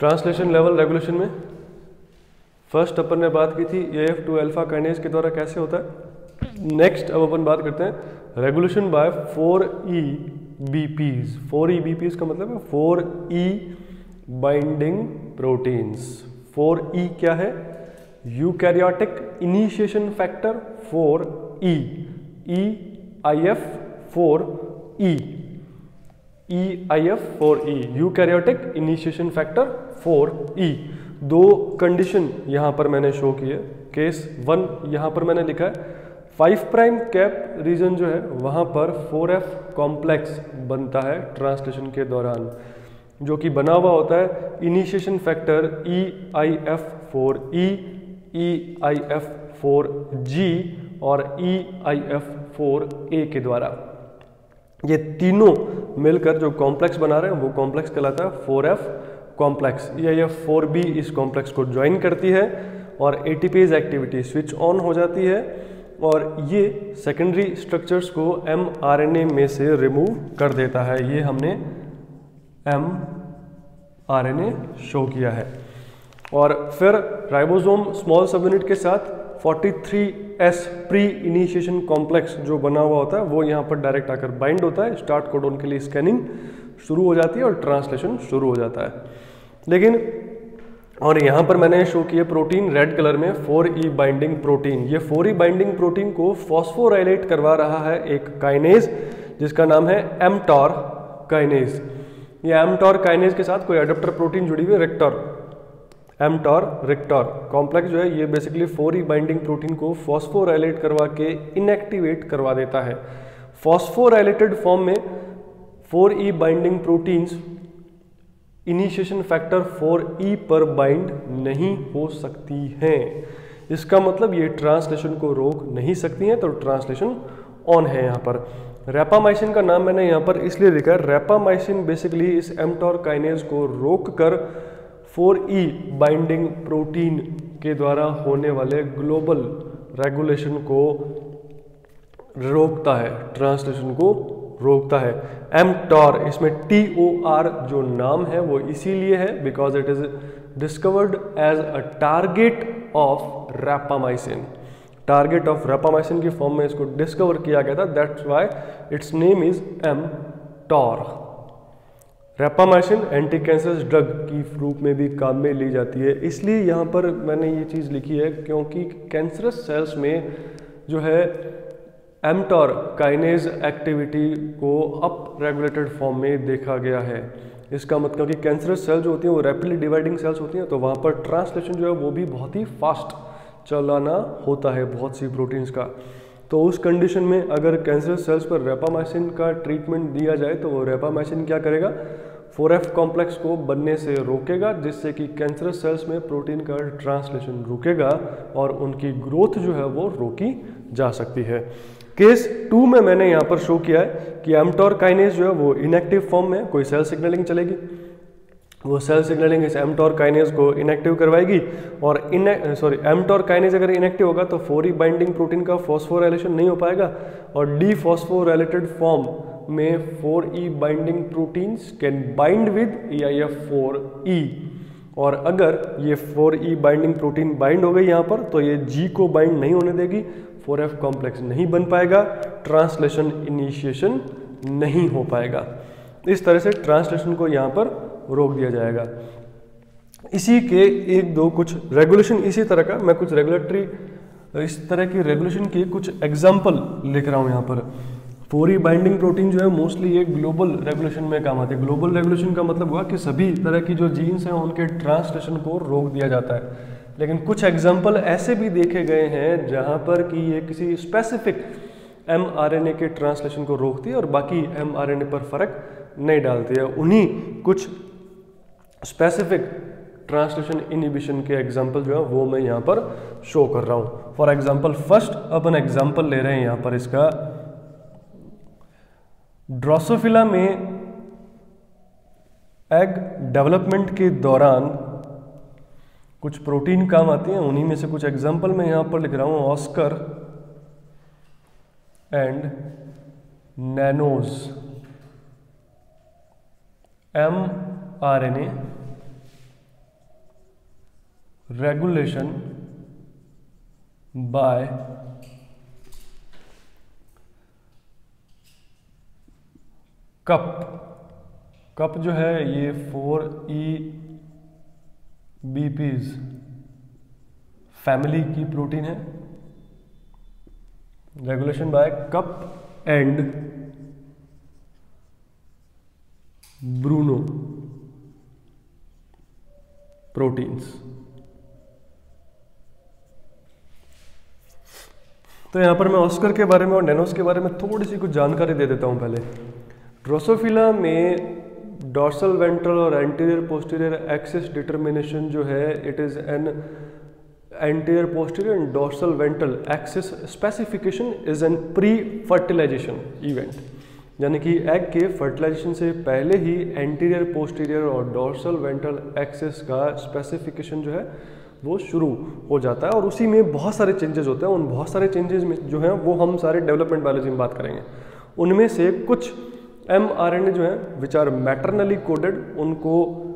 Translation level regulation में first अपन ने बात की थी AF2 अल्फा काइनेज के द्वारा कैसे होता है। नेक्स्ट अब अपन बात करते हैं रेगुलेशन बाय 4EBPs। 4EBPs का मतलब है 4E बाइंडिंग प्रोटीन्स। 4E क्या है? Eukaryotic initiation factor 4E, EIF4E, EIF4E, eukaryotic initiation factor 4E। दो कंडीशन यहाँ पर मैंने शो की है। केस 1 यहाँ पर मैंने लिखा है 5 प्राइम कैप रीजन जो है वहाँ पर 4F कॉम्प्लेक्स बनता है ट्रांसलेशन के दौरान, जो कि बना हुआ होता है इनिशिएशन फैक्टर EIF4E, EIF4G और EIF4A के द्वारा। ये तीनों मिलकर जो कॉम्प्लेक्स बना रहे हैं वो कॉम्प्लेक्स कहलाता है 4F कॉम्प्लेक्स। EIF4B इस कॉम्प्लेक्स को ज्वाइन करती है और एटीपेज एक्टिविटी स्विच ऑन हो जाती है और ये सेकेंडरी स्ट्रक्चर्स को mRNA में से रिमूव कर देता है। ये हमने mRNA शो किया है। और फिर राइबोसोम स्मॉल सब यूनिट के साथ 43S प्री इनिशिएशन कॉम्प्लेक्स जो बना हुआ होता है वो यहाँ पर डायरेक्ट आकर बाइंड होता है। स्टार्ट कोडोन के लिए स्कैनिंग शुरू हो जाती है और ट्रांसलेशन शुरू हो जाता है। लेकिन और यहाँ पर मैंने शो किया प्रोटीन रेड कलर में 4E बाइंडिंग प्रोटीन। ये 4E बाइंडिंग प्रोटीन को फॉस्फोराइलेट करवा रहा है एक काइनेज जिसका नाम है mTOR काइनेज। ये mTOR काइनेज के साथ कोई एडाप्टर प्रोटीन जुड़ी हुई है रेक्टर, mTOR रेक्टर कॉम्प्लेक्स जो है ये बेसिकली 4E बाइंडिंग प्रोटीन को फॉस्फोराइलेट करवा के इनएक्टिवेट करवा देता है। फॉस्फोराइलेटेड फॉर्म में 4E binding proteins initiation factor 4E पर बाइंड नहीं हो सकती हैं। इसका मतलब ये ट्रांसलेशन को रोक नहीं सकती हैं, तो ट्रांसलेशन ऑन है। यहाँ पर रैपामाइसिन का नाम मैंने यहाँ पर इसलिए लिखा है, रैपामाइसिन बेसिकली इस mTOR काइनेज को रोककर 4E बाइंडिंग प्रोटीन के द्वारा होने वाले ग्लोबल रेगुलेशन को रोकता है, ट्रांसलेशन को रोकता है। mTOR इसमें TOR जो नाम है वो इसीलिए है because it is discovered as a target of rapamycin. Target of rapamycin की फॉर्म में इसको डिस्कवर किया गया था, that's why it's name is mTOR। Rapamycin anti cancerous drug की रूप में भी काम में ली जाती है। इसलिए यहाँ पर मैंने ये चीज़ लिखी है क्योंकि कैंसरस सेल्स में जो है mTOR काइनेज एक्टिविटी को अप रेगुलेटेड फॉर्म में देखा गया है। इसका मतलब कि कैंसरस सेल जो होती हैं वो रैपिडली डिवाइडिंग सेल्स होती हैं, तो वहाँ पर ट्रांसलेशन जो है वो भी बहुत ही फास्ट चलाना होता है बहुत सी प्रोटीन्स का। तो उस कंडीशन में अगर कैंसरस सेल्स पर रैपामाइसिन का ट्रीटमेंट दिया जाए तो वो रैपामाइसिन क्या करेगा, 4F कॉम्प्लेक्स को बनने से रोकेगा, जिससे कि कैंसरस सेल्स में प्रोटीन का ट्रांसलेशन रुकेगा और उनकी ग्रोथ जो है वो रोकी जा सकती है। केस 2 में मैंने यहाँ पर शो किया है कि mTOR काइनेज जो है वो इनएक्टिव फॉर्म में कोई सेल सिग्नलिंग चलेगी, वो सेल सिग्नलिंग इस mTOR काइनेज को इनएक्टिव करवाएगी और mTOR काइनेज अगर इनएक्टिव होगा तो 4E बाइंडिंग प्रोटीन का फॉस्फोराइलेशन नहीं हो पाएगा और डीफॉस्फोराइलेटेड फॉर्म में 4E binding proteins can bind with EIF4E। और अगर ये 4E बाइंडिंग प्रोटीन बाइंड हो गई यहाँ पर तो ये G को बाइंड नहीं होने देगी, 4F कॉम्प्लेक्स नहीं बन पाएगा, ट्रांसलेशन इनिशिएशन नहीं हो पाएगा। इस तरह से ट्रांसलेशन को यहाँ पर रोक दिया जाएगा। इसी के एक दो कुछ रेगुलेशन इसी तरह का मैं कुछ रेगुलेटरी इस तरह की रेगुलेशन के कुछ एग्जाम्पल लिख रहा हूँ यहाँ पर। 4E बाइंडिंग प्रोटीन जो है मोस्टली ये ग्लोबल रेगुलेशन में काम आते हैं। ग्लोबल रेगुलेशन का मतलब हुआ कि सभी तरह की जो जीन्स हैं उनके ट्रांसलेशन को रोक दिया जाता है। लेकिन कुछ एग्जाम्पल ऐसे भी देखे गए हैं जहाँ पर कि ये किसी स्पेसिफिक mRNA के ट्रांसलेशन को रोकती है और बाकी mRNA पर फर्क नहीं डालती है। उन्हीं कुछ स्पेसिफिक ट्रांसलेशन इनहिबिशन के एग्जाम्पल जो है वो मैं यहाँ पर शो कर रहा हूँ। फॉर एग्जाम्पल फर्स्ट अपन एग्जाम्पल ले रहे हैं यहाँ पर इसका, ड्रोसोफिला में एग डेवलपमेंट के दौरान कुछ प्रोटीन काम आती हैं, उन्हीं में से कुछ एग्जाम्पल मैं यहाँ पर लिख रहा हूँ। Oskar and nanos mRNA regulation by cup जो है ये 4E-BPs फैमिली की प्रोटीन है। Regulation by cup and bruno proteins. तो यहां पर मैं ऑस्कर के बारे में और नैनोस के बारे में थोड़ी सी कुछ जानकारी दे देता हूं पहले। ड्रोसोफिला में डॉर्सल वेंट्रल और एंटीरियर पोस्टीरियर एक्सिस डिटर्मिनेशन जो है it is an anterior posterior and dorsal ventral axis specification is an pre fertilization event, यानी कि एग के फर्टिलाइजेशन से पहले ही एंटीरियर पोस्टीरियर और डॉर्सल वेंट्रल एक्सिस का स्पेसिफिकेशन जो है वो शुरू हो जाता है और उसी में बहुत सारे चेंजेस होते हैं। उन बहुत सारे चेंजेस में जो हैं वो हम सारे डेवलपमेंट बायोलॉजी में बात करेंगे। उनमें से कुछ mRNA जो है विच आर मैटरनली कोडेड, उनको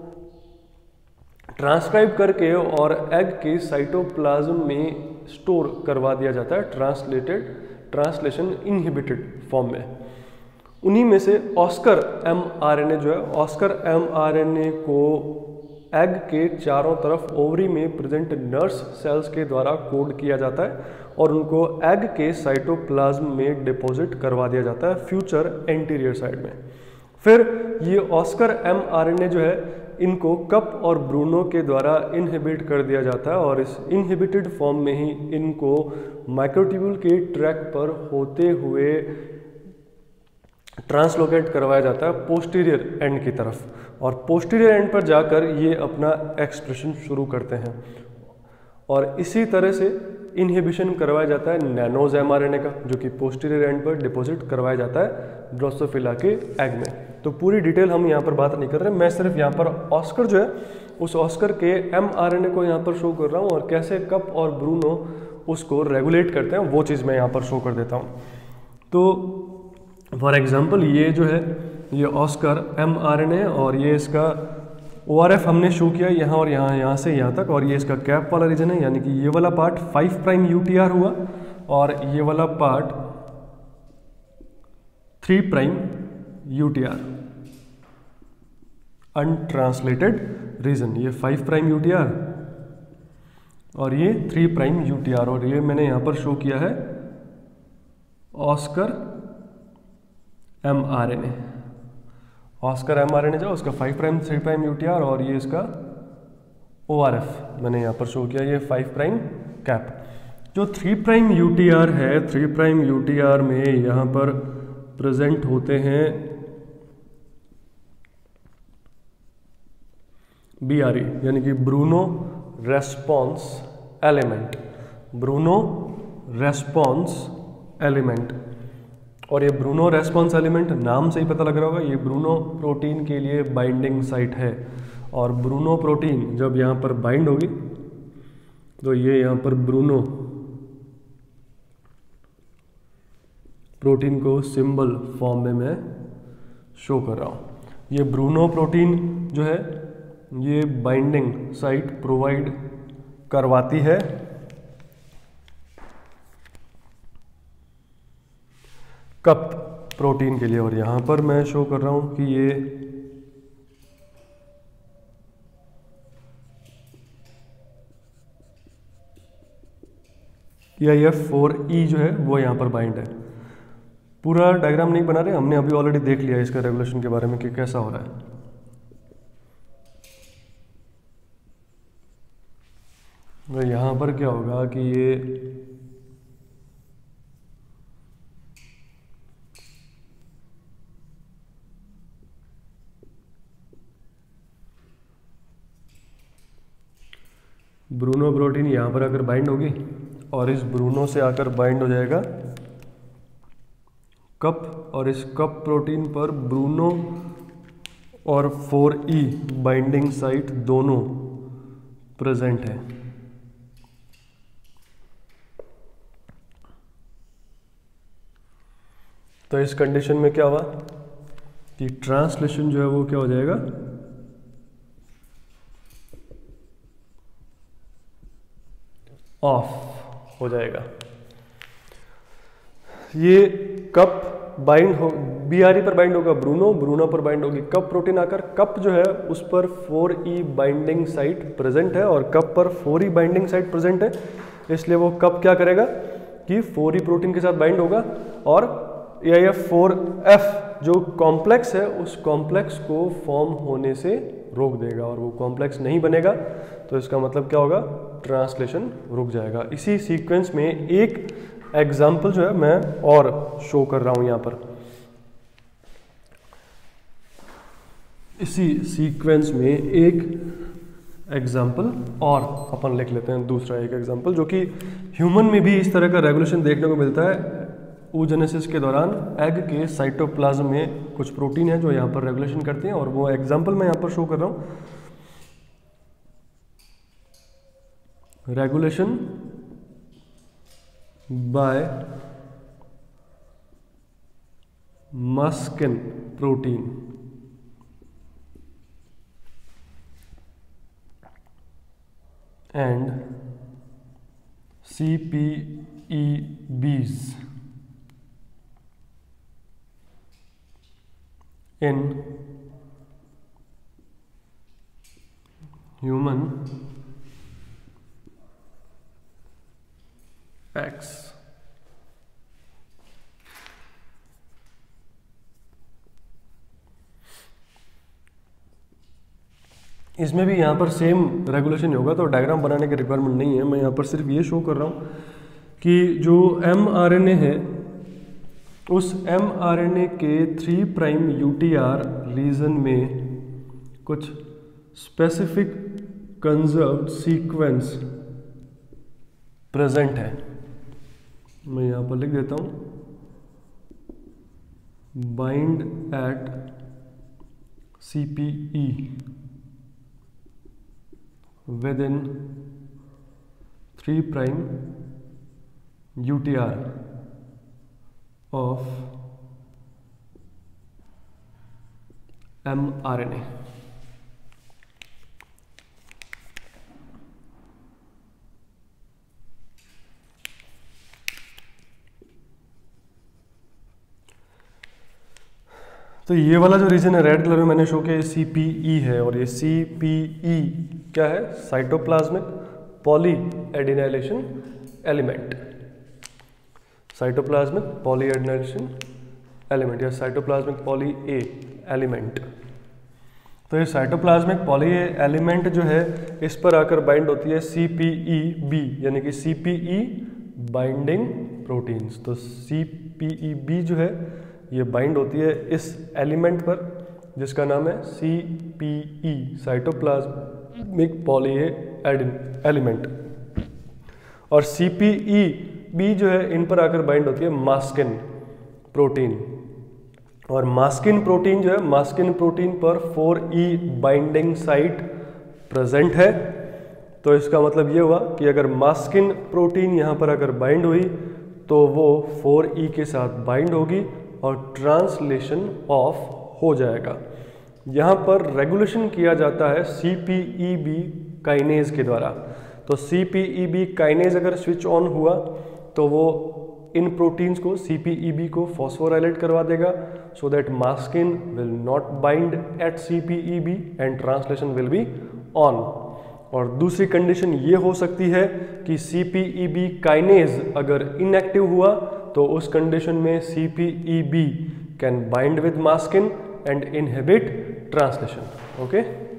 ट्रांसक्राइब करके और एग के साइटोप्लाज्म में स्टोर करवा दिया जाता है ट्रांसलेशन इनहिबिटेड फॉर्म में। उन्हीं में से ऑस्कर mRNA जो है, ऑस्कर mRNA को एग के चारों तरफ ओवरी में प्रेजेंट नर्स सेल्स के द्वारा कोड किया जाता है और उनको एग के साइटोप्लाज्म में डिपॉजिट करवा दिया जाता है फ्यूचर एंटीरियर साइड में। फिर ये ऑस्कर mRNA जो है इनको कप और ब्रूनो के द्वारा इनहिबिट कर दिया जाता है और इस इनहिबिटेड फॉर्म में ही इनको माइक्रोट्यूब्यूल के ट्रैक पर होते हुए ट्रांसलोकेट करवाया जाता है पोस्टीरियर एंड की तरफ और पोस्टीरियर एंड पर जाकर ये अपना एक्सप्रेशन शुरू करते हैं और इसी तरह से इनहिबिशन करवाया जाता है नैनोज mRNA का, जो कि पोस्टीरियर एंड पर डिपॉजिट करवाया जाता है ड्रोसोफिला के एग में। तो पूरी डिटेल हम यहाँ पर बात नहीं कर रहे, मैं सिर्फ यहाँ पर ऑस्कर जो है उस ऑस्कर के mRNA को यहाँ पर शो कर रहा हूँ और कैसे कप और ब्रूनो उसको रेगुलेट करते हैं वो चीज़ मैं यहाँ पर शो कर देता हूँ। तो फॉर एग्जाम्पल ये जो है ये ऑस्कर mRNA और ये इसका ORF हमने शो किया यहाँ और यहाँ से यहाँ तक, और ये इसका कैप वाला रीजन है, यानी कि ये वाला पार्ट 5' UTR हुआ और ये वाला पार्ट 3' UTR अनट्रांसलेटेड रीजन। ये 5' UTR और ये 3' UTR और ये मैंने यहाँ पर शो किया है ऑस्कर mRNA। ऑस्कर mRNA जो उसका 5' 3' UTR और ये इसका ORF मैंने यहाँ पर शो किया, ये 5' कैप। जो 3' UTR है, 3' UTR में यहाँ पर प्रेजेंट होते हैं BRE, यानी कि bruno response element, bruno response element. और ये ब्रूनो रेस्पॉन्स एलिमेंट नाम से ही पता लग रहा होगा, ये ब्रूनो प्रोटीन के लिए बाइंडिंग साइट है और ब्रूनो प्रोटीन जब यहाँ पर बाइंड होगी तो ये यहाँ पर ब्रूनो प्रोटीन को सिंबल फॉर्म में मैं शो कर रहा हूँ। ये ब्रूनो प्रोटीन जो है ये बाइंडिंग साइट प्रोवाइड करवाती है कप प्रोटीन के लिए, और यहाँ पर मैं शो कर रहा हूँ कि ये F4E जो है वो यहाँ पर बाइंड है। पूरा डायग्राम नहीं बना रहे, हमने अभी ऑलरेडी देख लिया इसका रेगुलेशन के बारे में कि कैसा हो रहा है। तो यहाँ पर क्या होगा कि ये ब्रूनो प्रोटीन यहाँ पर आकर बाइंड होगी और इस ब्रूनो से आकर बाइंड हो जाएगा कप, और इस कप प्रोटीन पर ब्रूनो और 4E बाइंडिंग साइट दोनों प्रेजेंट है। तो इस कंडीशन में क्या हुआ कि ट्रांसलेशन जो है वो क्या हो जाएगा, ऑफ हो जाएगा। ये कप बाइंड हो, BRE पर बाइंड होगा ब्रूनो, ब्रूनो पर बाइंड होगी कप प्रोटीन आकर, कप जो है उस पर 4E बाइंडिंग साइट प्रेजेंट है और कप पर 4E बाइंडिंग साइट प्रेजेंट है, इसलिए वो कप क्या करेगा कि 4E प्रोटीन के साथ बाइंड होगा और AIF4F जो कॉम्प्लेक्स है उस कॉम्प्लेक्स को फॉर्म होने से रोक देगा और वो कॉम्प्लेक्स नहीं बनेगा, तो इसका मतलब क्या होगा, ट्रांसलेशन रुक जाएगा। इसी सीक्वेंस में एक एग्जाम्पल जो है मैं और शो कर रहा हूं यहां पर। इसी सीक्वेंस में एक एग्जाम्पल और अपन लिख लेते हैं, दूसरा एक एग्जाम्पल जो कि ह्यूमन में भी इस तरह का रेगुलेशन देखने को मिलता है। oogenesis के दौरान एग के साइटोप्लाज्म में कुछ प्रोटीन है जो यहाँ पर रेगुलेशन करते हैं और वो एग्जाम्पल मैं यहाँ पर शो कर रहा हूँ। Regulation by maskin protein and CPEBs in human X। इसमें भी यहाँ पर सेम रेगुलेशन होगा, तो डायग्राम बनाने की रिक्वायरमेंट नहीं है, मैं यहाँ पर सिर्फ ये शो कर रहा हूँ कि जो mRNA है उस mRNA के 3' UTR रीजन में कुछ स्पेसिफिक कंजर्व्ड सीक्वेंस प्रेजेंट है। मैं यहाँ पर लिख देता हूँ, bind at CPE within 3' UTR of mRNA। तो ये वाला जो रीजन है रेड कलर में मैंने शो किया CPE है और ये CPE क्या है, cytoplasmic poly adenylation element, cytoplasmic poly adenylation element या साइटोप्लाज्मिक पॉली ए एलिमेंट। तो ये साइटोप्लाज्मिक पॉली ए एलिमेंट जो है इस पर आकर बाइंड होती है CPEB यानी कि CPE बाइंडिंग प्रोटीन्स। तो CPEB जो है ये बाइंड होती है इस एलिमेंट पर जिसका नाम है CPE cytoplasmic poly A element, और CPEB जो है इन पर आकर बाइंड होती है मास्किन प्रोटीन, और मास्किन प्रोटीन जो है मास्किन प्रोटीन पर 4E बाइंडिंग साइट प्रेजेंट है। तो इसका मतलब ये हुआ कि अगर मास्किन प्रोटीन यहाँ पर अगर बाइंड हुई तो वो 4E के साथ बाइंड होगी और ट्रांसलेशन ऑफ हो जाएगा। यहाँ पर रेगुलेशन किया जाता है CPEB काइनेज के द्वारा। तो CPEB काइनेज अगर स्विच ऑन हुआ तो वो इन प्रोटीन्स को CPEB को फॉस्फोराइलेट करवा देगा so that maskin will not bind at CPEB and translation will be on. और दूसरी कंडीशन ये हो सकती है कि CPEB काइनेज अगर इनएक्टिव हुआ तो उस कंडीशन में CPEB can bind with maskin and inhibit translation. Okay.